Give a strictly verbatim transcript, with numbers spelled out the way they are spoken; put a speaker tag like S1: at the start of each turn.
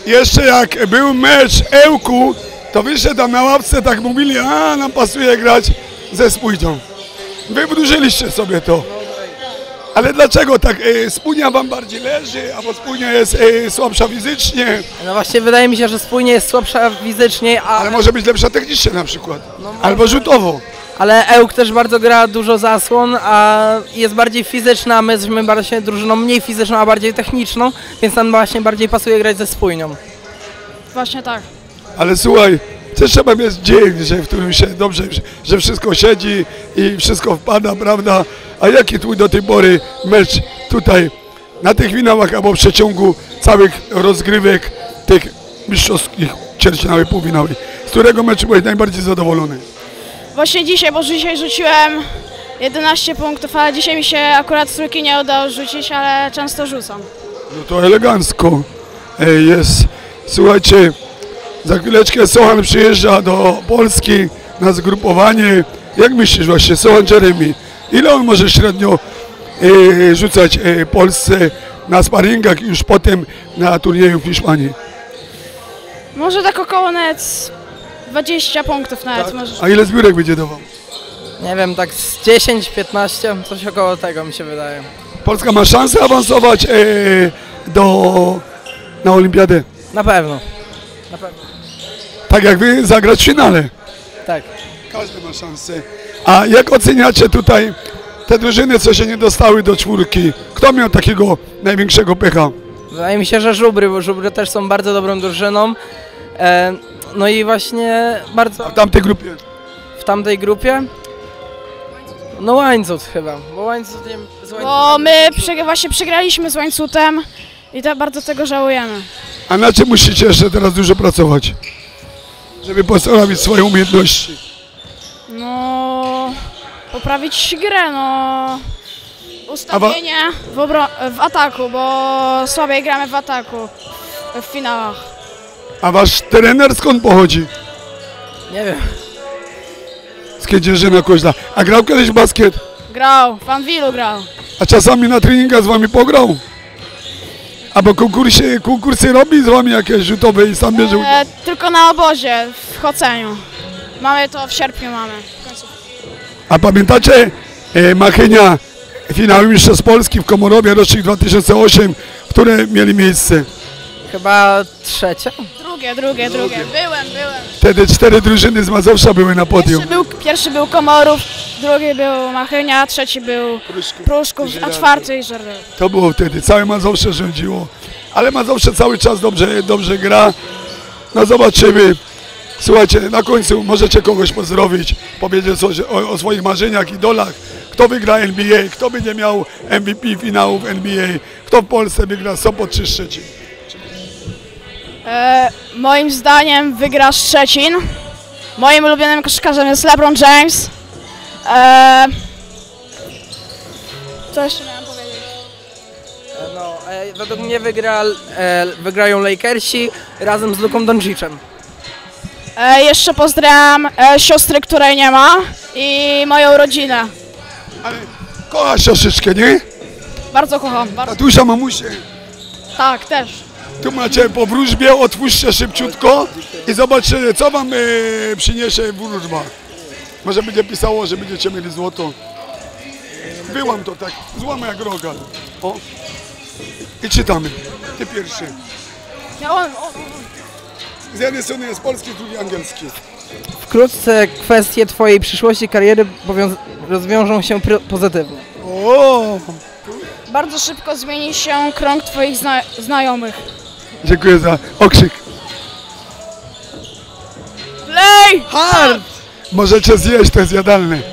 S1: jeszcze jak był mecz Ełku, to wyszedł tam na ławce, tak mówili, a nam pasuje grać ze Spójnią. Wy wdłużyliście sobie to. Ale dlaczego tak? E, Spójnia wam bardziej leży, albo Spójnia jest e, słabsza fizycznie?
S2: No właśnie wydaje mi się, że Spójnia jest słabsza fizycznie, a...
S1: Ale może być lepsza technicznie na przykład.
S2: No,
S1: albo rzutowo.
S2: Ale Ełk też bardzo gra dużo zasłon, a jest bardziej fizyczna, a my jesteśmy bardziej drużyną mniej fizyczną, a bardziej techniczną, więc nam właśnie bardziej pasuje grać ze Spójnią.
S3: Właśnie tak.
S1: Ale słuchaj, też trzeba mieć dzień, że w którym się dobrze, że wszystko siedzi i wszystko wpada, prawda? A jaki twój do tej pory mecz tutaj na tych finałach albo w przeciągu całych rozgrywek tych mistrzowskich ćwierćfinały, półfinały? Z którego meczu byłeś najbardziej zadowolony?
S3: Właśnie dzisiaj, bo dzisiaj rzuciłem jedenaście punktów, ale dzisiaj mi się akurat z trójki nie udało rzucić, ale często rzucam.
S1: No to elegancko jest. Słuchajcie, za chwileczkę Sohan przyjeżdża do Polski na zgrupowanie. Jak myślisz właśnie, Sohan Jeremy, ile on może średnio e, rzucać e, Polsce na sparingach i już potem na turnieju w Hiszpanii?
S3: Może tak około nawet dwadzieścia punktów nawet.
S1: Tak?
S3: Może.
S1: A ile zbiórek będzie dawał?
S2: Nie wiem, tak z dziesięć piętnaście, coś około tego mi się wydaje.
S1: Polska ma szansę awansować e, do, na olimpiadę?
S2: Na pewno. Na pewno.
S1: Tak jak wy zagrać w finale?
S2: Tak.
S1: Każdy ma szansę. A jak oceniacie tutaj te drużyny, co się nie dostały do czwórki? Kto miał takiego największego pecha?
S2: Wydaje mi się, że Żubry, bo Żubry też są bardzo dobrą drużyną. E, no i właśnie bardzo...
S1: A w tamtej grupie?
S2: W tamtej grupie? No Łańcut chyba, bo Łańcut... nie- z Łańcutem-
S3: Bo my prze, właśnie przegraliśmy z Łańcutem i to bardzo tego żałujemy.
S1: A na czym musicie jeszcze teraz dużo pracować? Żeby poprawić swoje umiejętności.
S3: No, poprawić grę, no, ustawienie w, obro- w ataku, bo słabiej gramy w ataku w finałach.
S1: A wasz trener skąd pochodzi?
S2: Nie wiem.
S1: Z Kędzierzyna Koźla. A grał kiedyś w basket?
S3: Grał, w Anwilu grał.
S1: A czasami na treningach z wami pograł? Albo konkursy, konkursy robi z wami jakieś rzutowe i sam bierze udział?
S3: E, tylko na obozie w Choceniu. Mamy to w sierpniu mamy. W końcu.
S1: A pamiętacie e, Machynia, finały Mistrzostw Polski w Komorowie, rocznik dwa tysiące ósmy, które mieli miejsce?
S2: Chyba trzecia?
S3: Drugie, drugie, drugie. Byłem, byłem.
S1: Wtedy cztery drużyny z Mazowsza były na podium.
S3: Pierwszy był, pierwszy był Komorów, drugi był Machynia, trzeci był Pruszków, a czwarty Żerlew.
S1: To było wtedy, całe Mazowsze rządziło. Ale Mazowsze cały czas dobrze, dobrze gra. No zobaczymy. Słuchajcie, na końcu możecie kogoś pozdrowić, powiedzieć coś o, o swoich marzeniach, idolach. Kto wygra N B A, kto będzie miał M V P finałów N B A, kto w Polsce wygra Sopot czy Szczecin.
S3: E, moim zdaniem wygra Szczecin. Moim ulubionym koszykarzem jest LeBron James. E, co jeszcze miałem powiedzieć?
S2: E, No, e, według mnie wygra, e, wygrają Lakersi razem z Luką Doncicem.
S3: E, jeszcze pozdrawiam e, siostry, której nie ma i moją rodzinę.
S1: Ale kochasz siostryczkę, nie?
S3: Bardzo kocham. Bardzo.
S1: Tatusia, mamusie.
S3: Tak, też.
S1: Tu macie po wróżbie, otwórzcie szybciutko i zobaczycie, co wam e, przyniesie wróżba. Może będzie pisało, że będziecie mieli złoto. Wyłam to tak, złamy jak rogal. O. I czytamy. Ty pierwszy.
S3: Ja, on, on,
S1: Z jednej strony jest polski, z drugiej angielski.
S2: Wkrótce kwestie twojej przyszłości kariery powią- rozwiążą się pr- pozytywnie.
S1: O,
S3: bardzo szybko zmieni się krąg twoich zna znajomych.
S1: dziękuję za okrzyk.
S3: Play!
S1: Hard! Możecie zjeść, to jest jadalne.